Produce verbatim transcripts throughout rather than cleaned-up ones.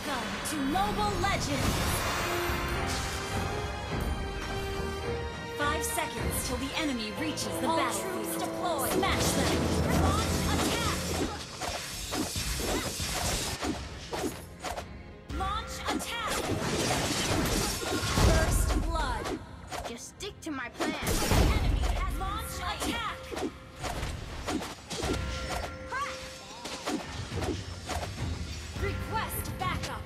Welcome to Mobile Legends! Five seconds till the enemy reaches the All battlefield. troops deployed. Smash them! Launch attack! Launch attack! First blood. Just stick to my plan. The enemy has launch attack! Request backup.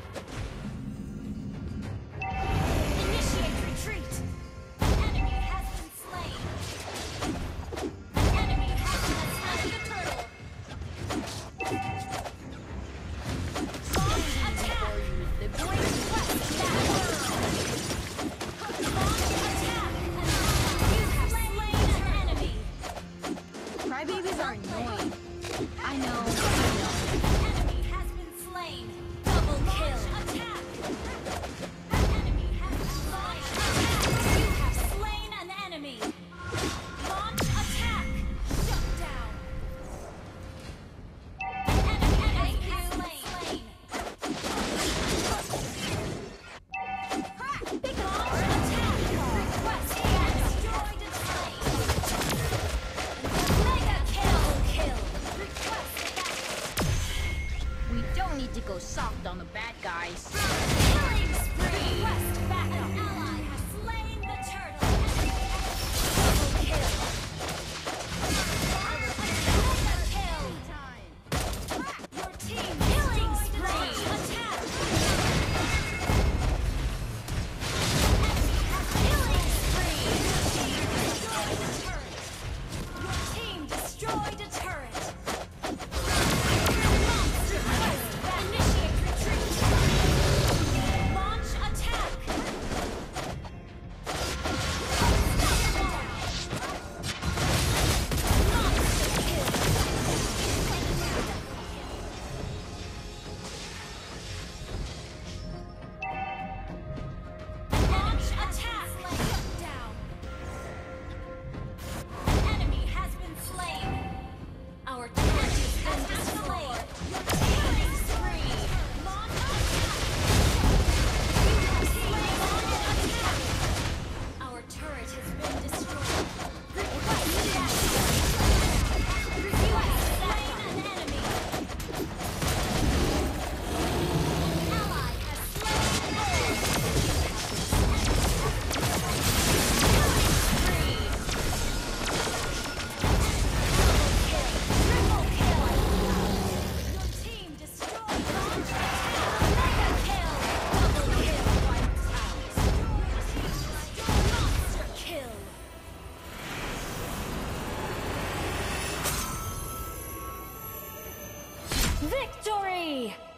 Initiate retreat. An enemy has been slain. An enemy has attacked the turtle. Launch attack. The boy Request backup. Launch attack. You have slain an enemy. crybabies are annoying. I know. I know. An enemy has been slain. Double kill. Attack. An enemy has been launched. Attack. You have slain an enemy. Launch attack. Shut down. An enemy has been slain. Big launch attack. Request destroyed and slain. Mega kill. Kill. Request backup. We don't need to go soft on the bad guys. Killing spree! Request backup! An ally has slain the turtle! Double kill! Mega kill! Your team killing spree! Attack! Enemy has killing spree! Your team destroyed a turret! Monster quest! Initiate retreat! Launch attack! Monster kill! Launch attack! Shut down! An enemy has been slain! Our turret has been destroyed! Killing spree! Launch attack! You have slain an attack! Our turret has been destroyed! Request backup! You have slain an enemy! An ally has slain an enemy! Triple kill! Your team destroyed launch attack! Mega kill! Double kill! Wiped out! Monster kill! Victory!